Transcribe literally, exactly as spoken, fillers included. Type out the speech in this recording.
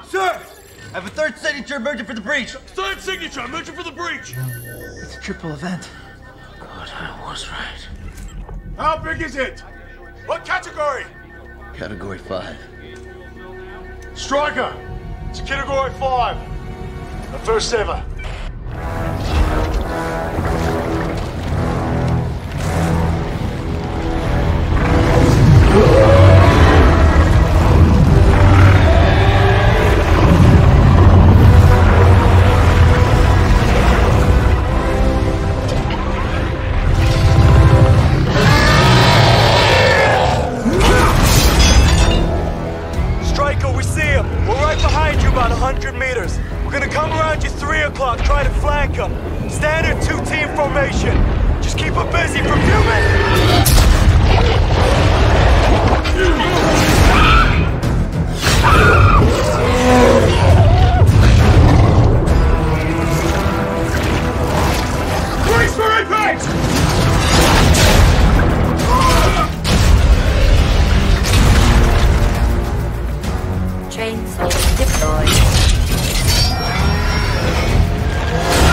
Sir! I have a third signature emerging for the breach. Third signature emerging for the breach. It's a triple event. Oh God, I was right. How big is it? What category? Category five. Striker. It's category five. The first ever. Try to flank them. Standard two-team formation. Just keep them busy for a few minutes. Brace for impact! Train deployed.